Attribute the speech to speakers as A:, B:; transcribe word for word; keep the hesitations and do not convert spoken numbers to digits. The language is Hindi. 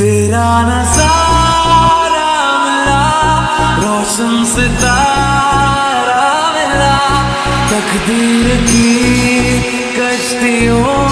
A: तेरा नजारा मिला, रोशन सितारा मिला, तकदीर की कश्तियों